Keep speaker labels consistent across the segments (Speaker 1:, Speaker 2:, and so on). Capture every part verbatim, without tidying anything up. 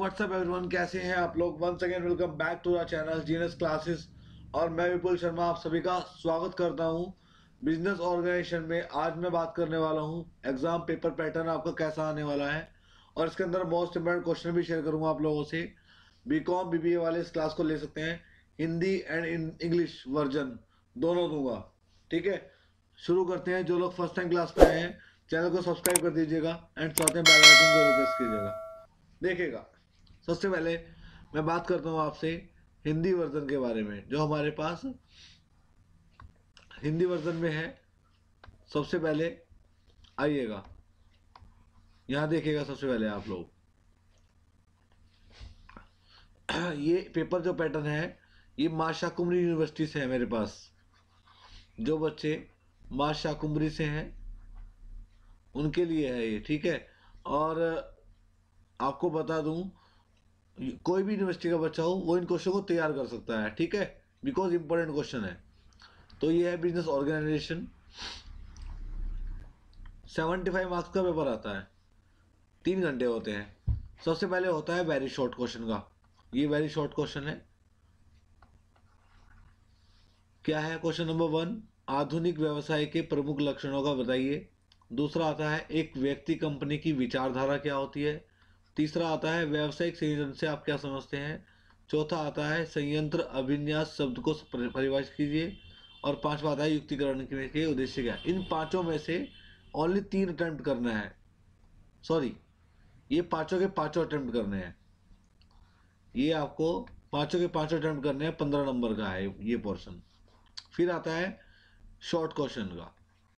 Speaker 1: WhatsApp everyone, कैसे हैं आप लोग। Once again welcome back to our channel GNS classes. और मैं विपुल शर्मा आप सभी का स्वागत करता हूं बिजनेस ऑर्गेनाइजेशन में। आज मैं बात करने वाला हूं एग्जाम पेपर पैटर्न आपका कैसा आने वाला है, और इसके अंदर मोस्ट इंपोर्टेंट क्वेश्चन भी शेयर करूंगा आप लोगों से। बीकॉम बीबीए वाले इस क्लास को ले सकते हैं, हिंदी एंड इंग्लिश वर्जन दोनों दूंगा। ठीक है, शुरू करते हैं। जो लोग फर्स्ट टाइम क्लास पे आए हैं चैनल को सब्सक्राइब कर दीजिएगा एंड साथ में बेल आइकन को प्रेस कीजिएगा। देखिएगा, सबसे पहले मैं बात करता हूँ आपसे हिंदी वर्जन के बारे में, जो हमारे पास हिंदी वर्जन में है। सबसे पहले आइएगा, यहाँ देखिएगा। सबसे पहले आप लोग ये पेपर जो पैटर्न है ये मां शाकुंभरी यूनिवर्सिटी से है मेरे पास। जो बच्चे मां शाकुंभरी से हैं उनके लिए है ये। ठीक है, और आपको बता दूं कोई भी यूनिवर्सिटी का बच्चा हो वो इन क्वेश्चन को तैयार कर सकता है। ठीक है, बिकॉज इंपॉर्टेंट क्वेश्चन है। तो ये है बिजनेस ऑर्गेनाइजेशन। पचहत्तर मार्क्स का पेपर आता है, तीन घंटे होते हैं। सबसे पहले होता है वेरी शॉर्ट क्वेश्चन का। ये वेरी शॉर्ट क्वेश्चन है। क्या है क्वेश्चन नंबर वन, आधुनिक व्यवसाय के प्रमुख लक्षणों का बताइए। दूसरा आता है एक व्यक्ति कंपनी की विचारधारा क्या होती है। तीसरा आता है व्यावसायिक संयोजन से आप क्या समझते हैं। चौथा आता है संयंत्र अभिन्यास शब्द को परिभाषित कीजिए। और पांचवा आता है युक्तिकरण के उद्देश्य क्या है। इन पांचों में से ओनली तीन अटेम्प्ट करना है। सॉरी, ये पांचों के पांचों अटेम्प्ट करने हैं। ये आपको पांचों के पांचों अटेम्प्ट करने हैं। पंद्रह नंबर का है ये पोर्शन। फिर आता है शॉर्ट क्वेश्चन का।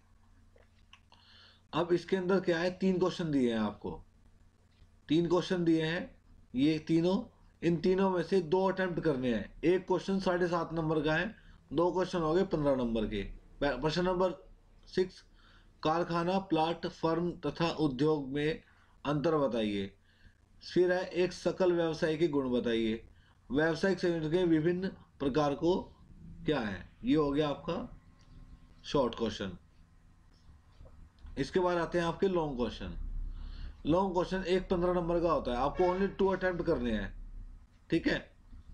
Speaker 1: अब इसके अंदर क्या है, तीन क्वेश्चन दिए हैं आपको। तीन क्वेश्चन दिए हैं ये तीनों। इन तीनों में से दो अटेम्प्ट करने हैं। एक क्वेश्चन साढ़े सात नंबर का है, दो क्वेश्चन हो गए पंद्रह नंबर के। प्रश्न नंबर सिक्स, कारखाना प्लाट फर्म तथा उद्योग में अंतर बताइए। फिर है एक सकल व्यवसाय के गुण बताइए। व्यावसायिक संयोजन के विभिन्न प्रकार को क्या है। ये हो गया आपका शॉर्ट क्वेश्चन। इसके बाद आते हैं आपके लॉन्ग क्वेश्चन। लॉन्ग क्वेश्चन एक पंद्रह नंबर का होता है। आपको ओनली टू अटेम्प्ट करने हैं। ठीक है,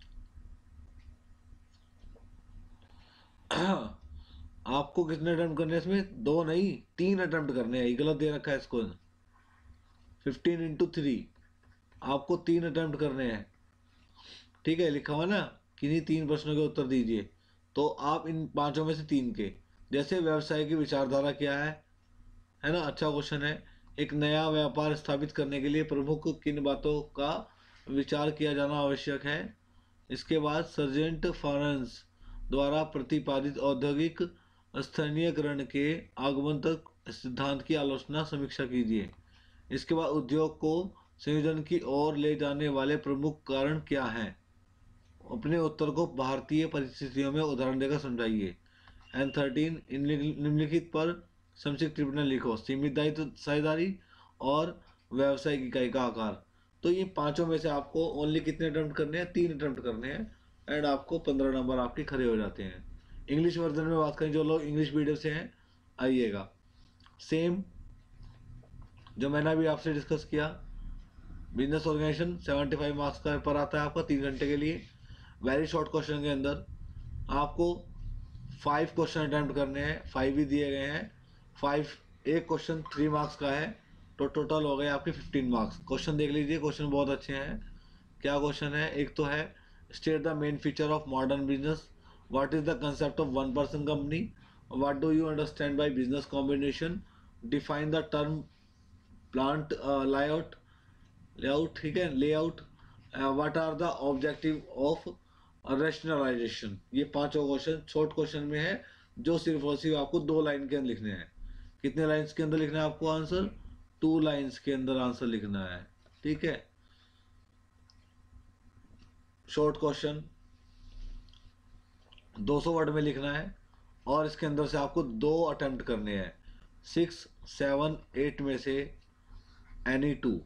Speaker 1: आपको कितने अटेम्प्ट करने हैं इसमें, दो नहीं तीन अटेम्प्ट करने हैं। ये गलत दे रखा है इसको। फिफ्टीन इंटू थ्री, आपको तीन अटेम्प्ट करने हैं। ठीक है, लिखा हुआ ना, किन्हीं तीन प्रश्नों के उत्तर दीजिए। तो आप इन पांचों में से तीन के, जैसे व्यवसाय की विचारधारा क्या है है ना, अच्छा क्वेश्चन है। एक नया व्यापार स्थापित करने के लिए प्रमुख किन बातों का विचार किया जाना आवश्यक है। इसके बाद सर्जेंट फॉरेंस द्वारा प्रतिपादित औद्योगिक स्थानीयकरण के आगमन तक सिद्धांत की आलोचना समीक्षा कीजिए। इसके बाद उद्योग को संयोजन की ओर ले जाने वाले प्रमुख कारण क्या हैं। अपने उत्तर को भारतीय परिस्थितियों में उदाहरण देकर समझाइए। एंड थर्टीन, निम्नलिखित पर संक्षिप्त टिप्पणी लिखो। सीमित दायित्व साझेदारी और व्यावसायिक इकाई का आकार। तो ये पांचों में से आपको ओनली कितने अटेम्प्ट करने हैं, तीन अटेम्प्ट करने हैं। एंड आपको पंद्रह नंबर आपके खड़े हो जाते हैं। इंग्लिश वर्जन में बात करें, जो लोग इंग्लिश मीडियम से हैं आइएगा। सेम जो मैंने अभी आपसे डिस्कस किया, business organisation seventy five marks का पेपर आता है आपका तीन घंटे के लिए। वेरी शॉर्ट क्वेश्चन के अंदर आपको फाइव क्वेश्चन अटेम्प्ट करने हैं। फाइव ही दिए गए हैं। फाइव, एक क्वेश्चन थ्री मार्क्स का है, तो टोटल हो गए आपके फिफ्टीन मार्क्स। क्वेश्चन देख लीजिए, क्वेश्चन बहुत अच्छे हैं। क्या क्वेश्चन है, एक तो है state the main feature of modern business. What is the concept of one person company. What do you understand by business combination. Define the term plant layout layout ठीक है, layout. What are the objective of rationalisation. ये पांचों question short question में है, जो सिर्फ और सिर्फ आपको दो लाइन के अंदर लिखने हैं। कितने लाइंस के अंदर लिखना है आपको आंसर, टू लाइंस के अंदर आंसर लिखना है। ठीक है, शॉर्ट क्वेश्चन दो सौ वर्ड में लिखना है, और इसके अंदर से आपको दो अटेम्प्ट करने हैं। सिक्स सेवन एट में से एनी टू।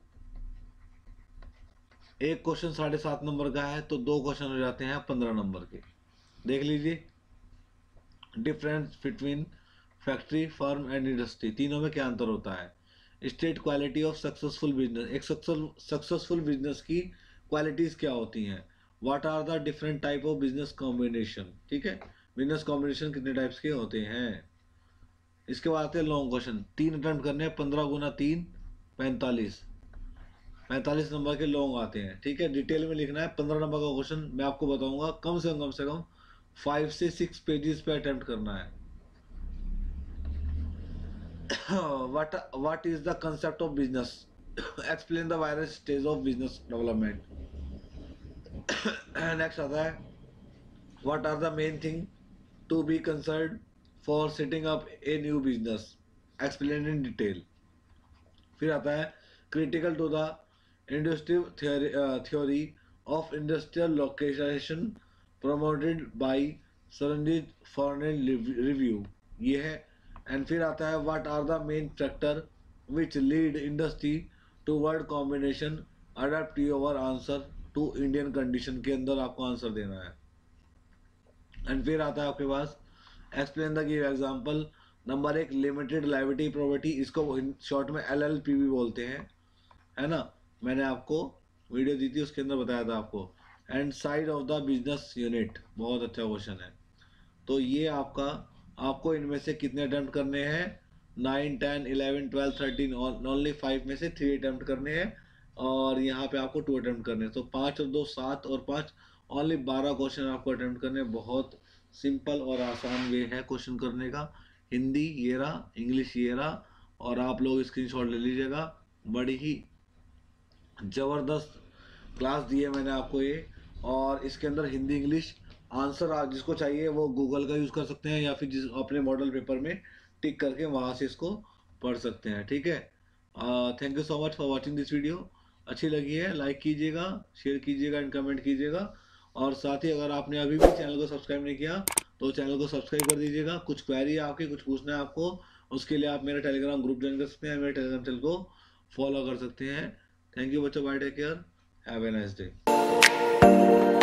Speaker 1: एक क्वेश्चन साढ़े सात नंबर का है, तो दो क्वेश्चन हो जाते हैं पंद्रह नंबर के। देख लीजिए, difference between factory firm and industry, तीनों में क्या अंतर होता है। State quality of successful business, एक सक्सेसफुल बिजनेस की क्वालिटीज क्या होती हैं, what are the different type of business combination, ठीक है, बिजनेस कॉम्बिनेशन कितने टाइप्स के होते हैं। इसके बाद आते हैं लॉन्ग क्वेश्चन, तीन अटेम्प्ट करने हैं, पंद्रह गुना तीन पैंतालीस, पैंतालीस नंबर के लॉन्ग आते हैं, ठीक है, डिटेल में लिखना है। पंद्रह नंबर का क्वेश्चन मैं आपको बताऊंगा, कम से कम कम से कम फाइव से सिक्स पेजेस पे अटेम्प्ट करना है। what what is the concept of business? Explain the various stage of business development. Next आता है, what are the main thing to be considered for setting up a new business? Explain in detail. फिर आता है critical to the industrial theory, uh, theory of industrial localization promoted by Saranjit Farnell review, ये है। And फिर आता है what are the main factor which lead industry toward combination, adapt your answer to Indian condition के अंदर आपको answer देना है। एंड फिर आता है आपके पास explain the give example. Number एक लिमिटेड लायबिलिटी प्रॉपर्टी, इसको शॉर्ट में एल एल पी भी बोलते हैं, है ना, मैंने आपको वीडियो दी थी उसके अंदर बताया था आपको। And side of the business unit, बहुत अच्छा क्वेश्चन है। तो ये आपका, आपको इनमें से कितने अटेम्प्ट करने हैं, nine ten eleven twelve thirteen, और ओनली फाइव में से थ्री अटेम्प्ट करने हैं, और यहाँ पे आपको टू अटेम्प्ट करने हैं। तो पाँच और दो सात, और पाँच ओनली बारह क्वेश्चन आपको अटेम्प्ट करने हैं। बहुत सिंपल और आसान वे है क्वेश्चन करने का। हिंदी ये रहा, इंग्लिश ये रहा, और आप लोग स्क्रीनशॉट ले लीजिएगा। बड़ी ही ज़बरदस्त क्लास दी है मैंने आपको ये, और इसके अंदर हिंदी इंग्लिश आंसर आप जिसको चाहिए वो गूगल का यूज़ कर सकते हैं, या फिर जिस अपने मॉडल पेपर में टिक करके वहाँ से इसको पढ़ सकते हैं, ठीक है। Thank you so much for watching this video. अच्छी लगी है लाइक कीजिएगा, शेयर कीजिएगा एंड कमेंट कीजिएगा, और साथ ही अगर आपने अभी भी चैनल को सब्सक्राइब नहीं किया तो चैनल को सब्सक्राइब कर दीजिएगा। कुछ क्वेरी है आपकी, कुछ पूछना है आपको, उसके लिए आप मेरा टेलीग्राम ग्रुप ज्वाइन कर सकते हैं, मेरे टेलीग्राम चैनल को फॉलो कर सकते हैं। थैंक यू बच्चों, bye, take care, have a nice day.